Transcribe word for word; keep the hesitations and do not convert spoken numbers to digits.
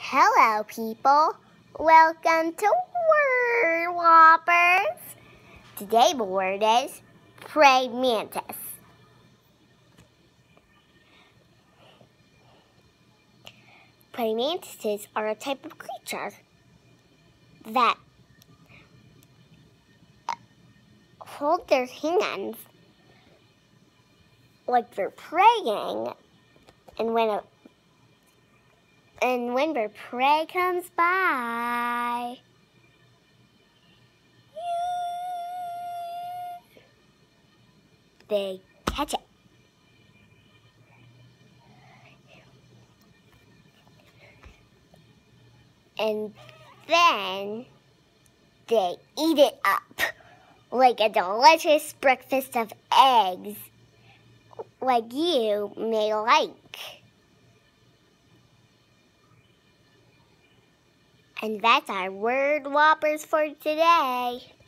Hello, people. Welcome to Word Whoppers. Today the word is praying mantis. Praying mantises are a type of creature that hold their hands like they're praying, and when a and when their prey comes by, they catch it. And then they eat it up like a delicious breakfast of eggs, like you may like. And that's our Word Whoppers for today.